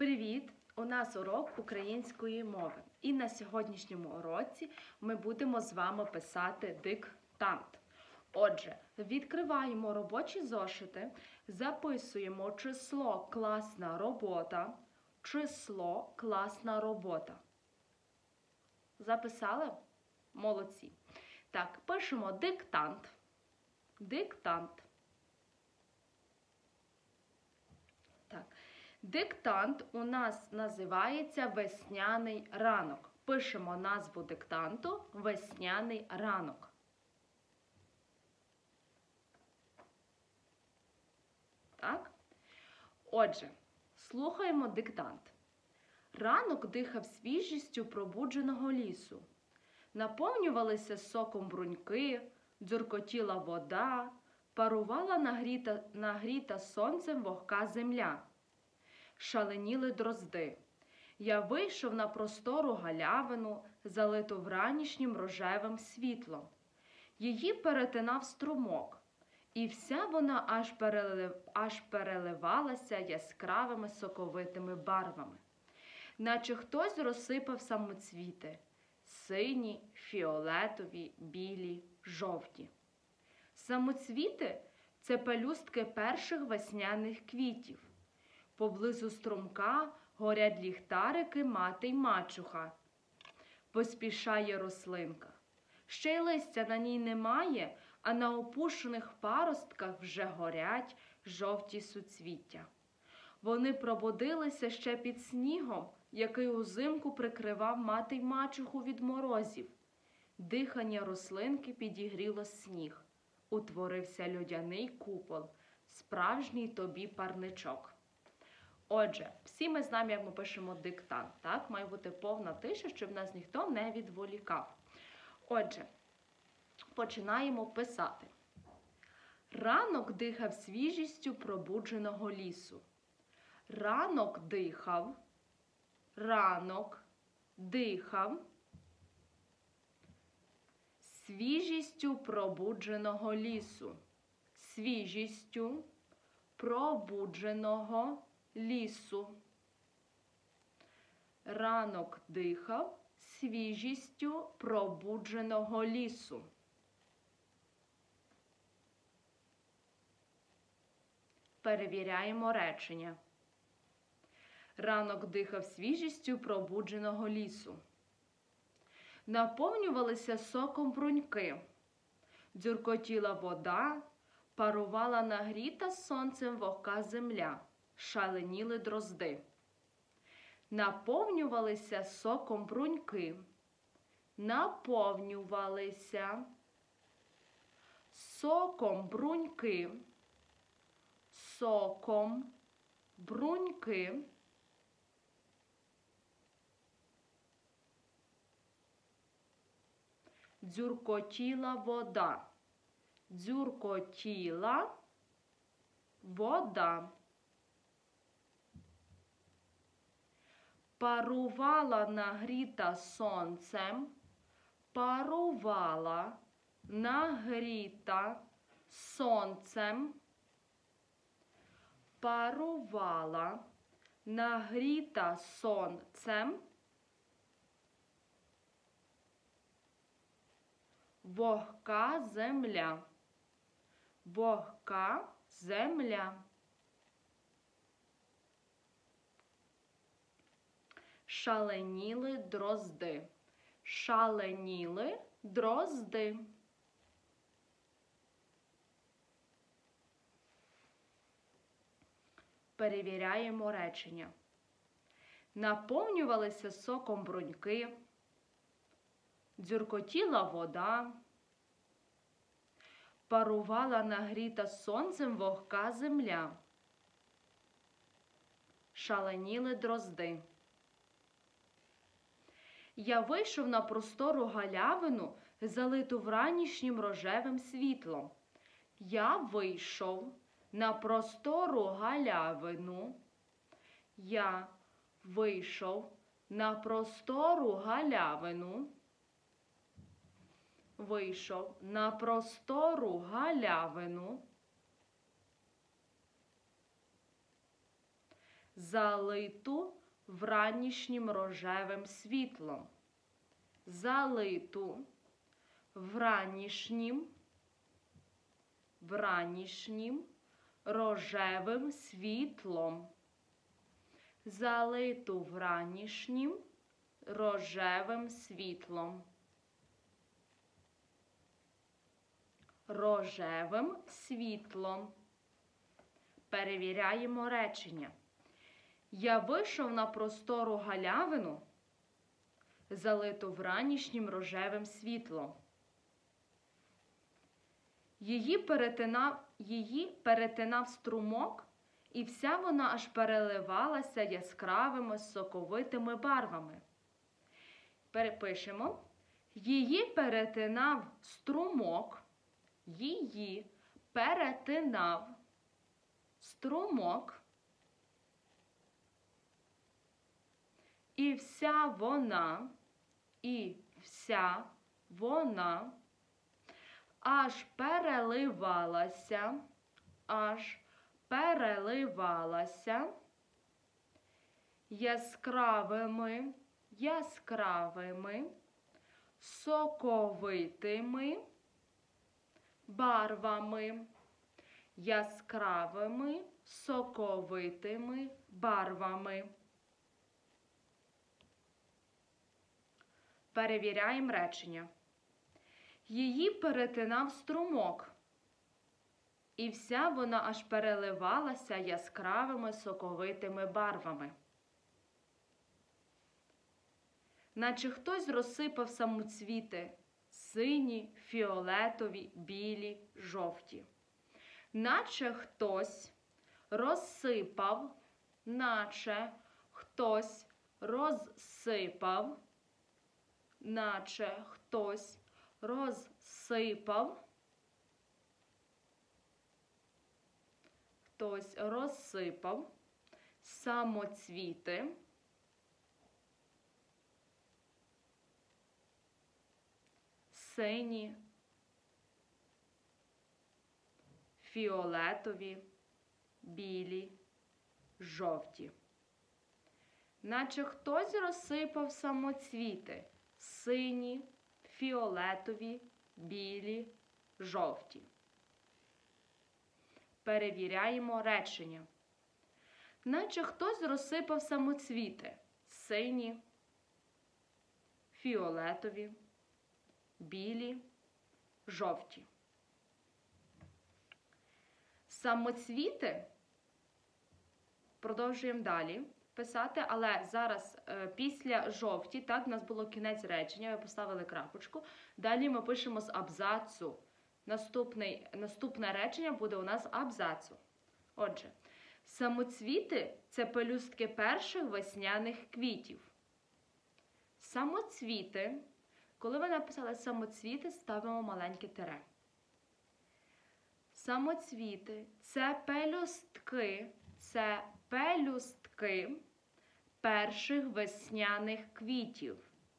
Привіт! У нас урок української мови. І на сьогоднішньому уроці ми будемо з вами писати диктант. Отже, відкриваємо робочі зошити, записуємо число класна робота. Число класна робота. Записали? Молодці. Так, пишемо диктант. Диктант. Так. Диктант у нас називається весняний ранок. Пишемо назву диктанту весняний ранок. Так? Отже, слухаємо диктант. Ранок дихав свіжістю пробудженого лісу. Наповнювалися соком бруньки, дзюркотіла вода, парувала нагріта сонцем вогка земля. Шаленіли дрозди. Я вийшов на простору галявину, залиту вранішнім рожевим світлом. Її перетинав струмок, і вся вона аж переливалася яскравими соковитими барвами. Наче хтось розсипав самоцвіти – сині, фіолетові, білі, жовті. Самоцвіти – це пелюстки перших весняних квітів. Поблизу струмка горять ліхтарики мати й мачуха. Поспішає рослинка. Ще й листя на ній немає, а на опушених паростках вже горять жовті суцвіття. Вони пробудилися ще під снігом, який узимку прикривав мати й мачуху від морозів. Дихання рослинки підігріло сніг. Утворився льодяний купол, справжній тобі парничок. Отже, всі ми знаємо, як ми пишемо диктант. Так? Має бути повна тиша, щоб нас ніхто не відволікав. Отже, починаємо писати. Ранок дихав свіжістю пробудженого лісу. Ранок дихав свіжістю пробудженого лісу. Свіжістю пробудженого лісу. Ранок дихав свіжістю пробудженого лісу. Перевіряємо речення. Ранок дихав свіжістю пробудженого лісу. Наповнювалися соком бруньки. Дзюркотіла вода, парувала нагріта сонцем вогка земля. Шаленіли дрозди. Наповнювалися соком бруньки. Наповнювалися соком бруньки. Соком бруньки. Дзюркотіла вода. Дзюркотіла вода. Парувала нагріта сонцем. Парувала нагріта сонцем. Парувала нагріта сонцем. Вогка земля. Вогка земля. Шаленіли дрозди. Шаленіли дрозди. Перевіряємо речення. Наповнювалися соком бруньки. Дзюркотіла вода. Парувала нагріта сонцем вогка земля. Шаленіли дрозди. Я вийшов на простору галявину, залиту вранішнім рожевим світлом. Я вийшов на простору галявину. Я вийшов на простору галявину. Вийшов на простору галявину. залиту вранішнім рожевим світлом. Залиту вранішнім рожевим світлом. Залиту вранішнім рожевим світлом. Рожевим світлом. Перевіряємо речення. Я вийшов на простору галявину, залиту вранішнім рожевим світлом. Її перетинав струмок, і вся вона аж переливалася яскравими соковитими барвами. Перепишемо. Її перетинав струмок. Її перетинав струмок. І вся вона аж переливалася яскравими соковитими барвами. Яскравими соковитими барвами. Перевіряємо речення. Її перетинав струмок, і вся вона аж переливалася яскравими соковитими барвами. Наче хтось розсипав самоцвіти сині, фіолетові, білі, жовті. Наче хтось розсипав, самоцвіти сині, фіолетові, білі, жовті. Наче хтось розсипав самоцвіти сині, фіолетові, білі, жовті. Перевіряємо речення. Наче хтось розсипав самоцвіти сині, фіолетові, білі, жовті. Самоцвіти продовжуємо далі писати, але зараз після жовті, так, у нас було кінець речення, ви поставили крапочку. Далі ми пишемо з абзацу. Наступне речення буде у нас абзацу. Отже, самоцвіти – це пелюстки перших весняних квітів. Самоцвіти, коли ви написали самоцвіти, ставимо маленьке тире. Самоцвіти – це пелюстки перших весняних квітів.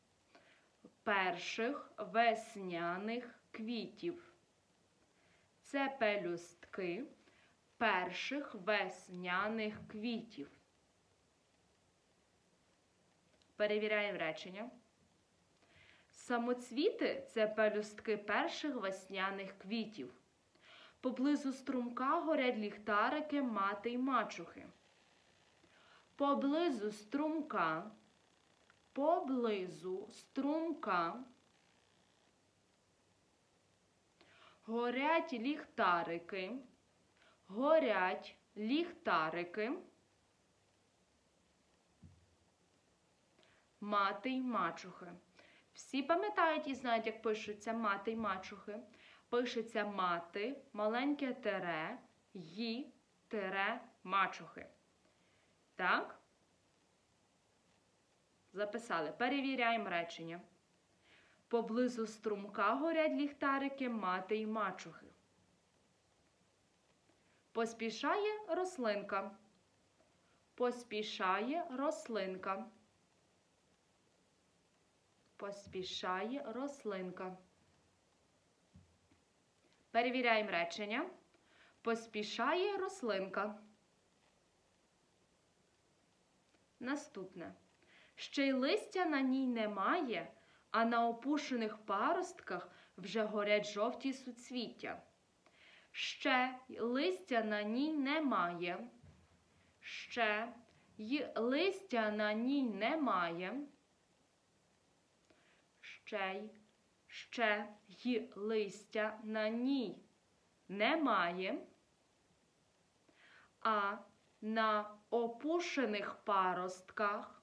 Перших весняних квітів. Це пелюстки перших весняних квітів. Перевіряємо речення. Самоцвіти – це пелюстки перших весняних квітів. Поблизу струмка горять ліхтарики мати й мачухи. Поблизу струмка горять ліхтарики мати й мачухи. Всі пам'ятають і знають, як пишуться мати й мачухи. Пишеться мати, маленьке тире, ї, тире, мачухи. Так? Записали. Перевіряємо речення. Поблизу струмка горять ліхтарики мати й мачухи. Поспішає рослинка. Поспішає рослинка. Поспішає рослинка. Перевіряємо речення. Поспішає рослинка. Наступне. Ще й листя на ній немає, а на опушених паростках вже горять жовті суцвіття. Ще й листя на ній немає. Ще й листя на ній немає. Ще й листя на ній немає. А на опушених паростках,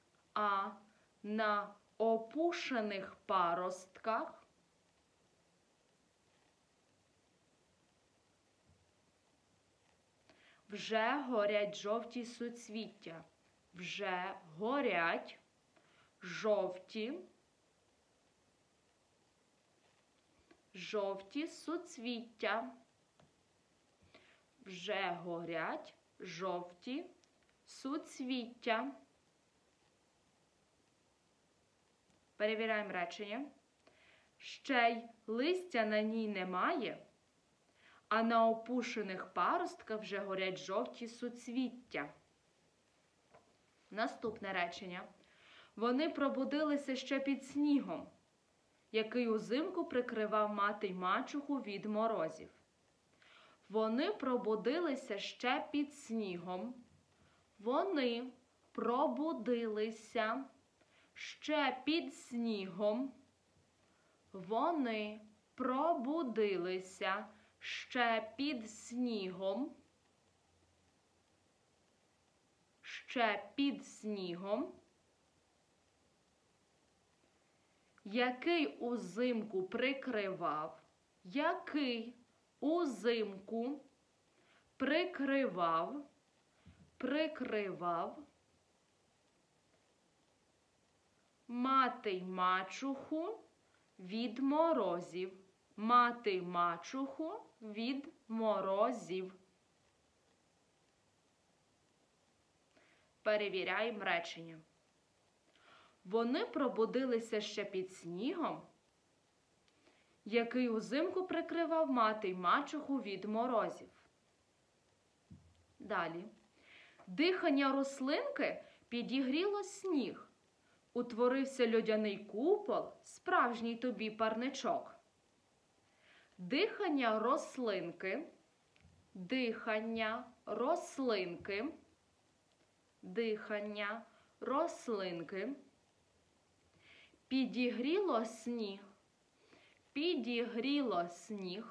вже горять жовті суцвіття. Вже горять жовті суцвіття. Вже горять жовті суцвіття. Перевіряємо речення. Ще й листя на ній немає, а на опушених паростках вже горять жовті суцвіття. Наступне речення. Вони пробудилися ще під снігом, який узимку прикривав мати й мачуху від морозів. Вони пробудилися ще під снігом. Вони пробудилися ще під снігом. Вони пробудилися ще під снігом. Ще під снігом. Який узимку прикривав. Який узимку прикривав мати й мачуху від морозів. Мати й мачуху від морозів. Перевіряємо речення. Вони пробудилися ще під снігом, який узимку прикривав мати й мачуху від морозів. Далі. Дихання рослинки підігріло сніг. Утворився льодяний купол, справжній тобі парничок. Дихання рослинки підігріло сніг.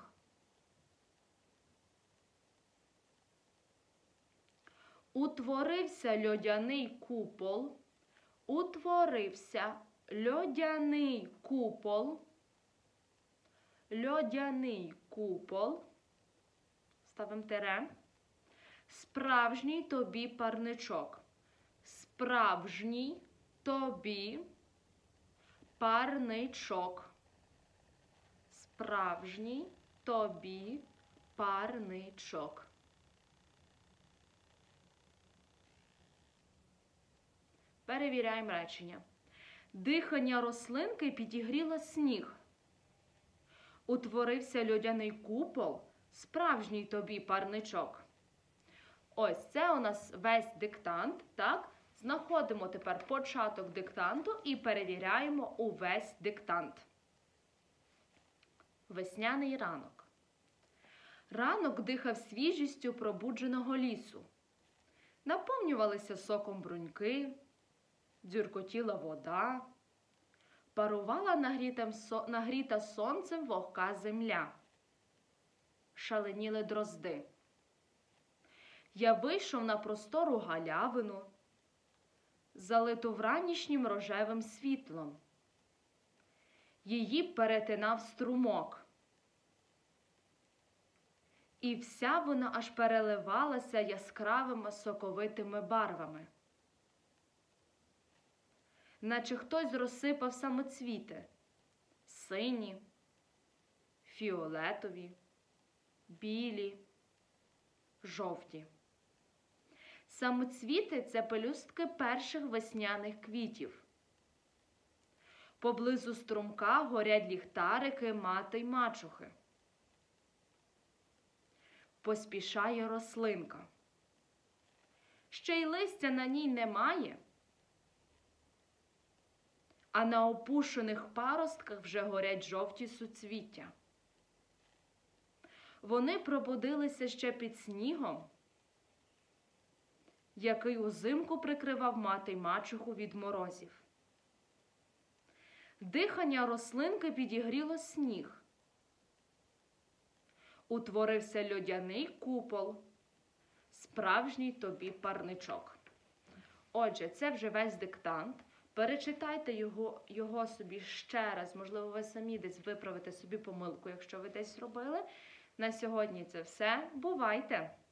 Утворився льодяний купол. Льодяний купол. Ставимо тире. Справжній тобі парничок. Справжній тобі парничок. Справжній тобі парничок. Перевіряємо речення. Дихання рослинки підігріло сніг. Утворився льодяний купол, справжній тобі парничок. Ось це у нас весь диктант, так? Знаходимо тепер початок диктанту і перевіряємо увесь диктант. Весняний ранок. Ранок дихав свіжістю пробудженого лісу. Наповнювалися соком бруньки, дзюркотіла вода, парувала нагріта сонцем вогка земля. Шаленіли дрозди. Я вийшов на простору галявину, залиту вранішнім рожевим світлом. Її перетинав струмок. І вся вона аж переливалася яскравими соковитими барвами. Наче хтось розсипав самоцвіти – сині, фіолетові, білі, жовті. Самоцвіти – це пелюстки перших весняних квітів. Поблизу струмка горять ліхтарики мати й мачухи. Поспішає рослинка. ще й листя на ній немає, а на опушених паростках вже горять жовті суцвіття. Вони пробудилися ще під снігом, який узимку прикривав мати й мачуху від морозів. Дихання рослинки підігріло сніг. Утворився льодяний купол, справжній тобі парничок. Отже, це вже весь диктант. Перечитайте його собі ще раз. Можливо, ви самі десь виправите собі помилку, якщо ви десь зробили. На сьогодні це все. Бувайте!